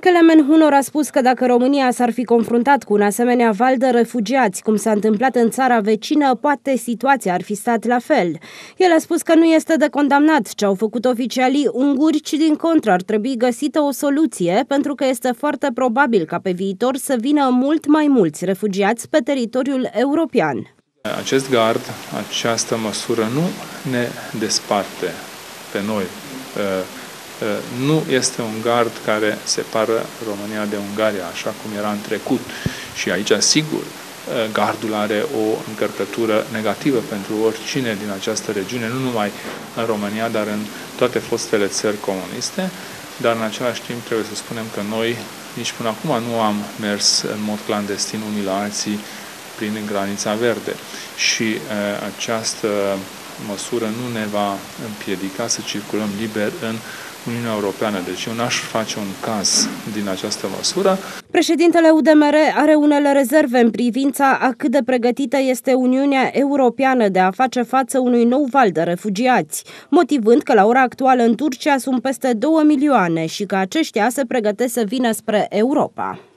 Kelemen Hunor a spus că dacă România s-ar fi confruntat cu un asemenea val de refugiați, cum s-a întâmplat în țara vecină, poate situația ar fi stat la fel. El a spus că nu este de condamnat ce au făcut oficialii unguri, ci din contră ar trebui găsită o soluție, pentru că este foarte probabil ca pe viitor să vină mult mai mulți refugiați pe teritoriul european. Acest gard, această măsură nu ne desparte pe noi. Nu este un gard care separă România de Ungaria, așa cum era în trecut. Și aici, sigur, gardul are o încărcătură negativă pentru oricine din această regiune, nu numai în România, dar în toate fostele țări comuniste. Dar în același timp trebuie să spunem că noi nici până acum nu am mers în mod clandestin unii la alții prin granița verde. Și această măsură nu ne va împiedica să circulăm liber în Uniunea Europeană. Deci eu n-aș face un caz din această măsură. Președintele UDMR are unele rezerve în privința a cât de pregătită este Uniunea Europeană de a face față unui nou val de refugiați, motivând că la ora actuală în Turcia sunt peste 2 milioane și că aceștia se pregătesc să vină spre Europa.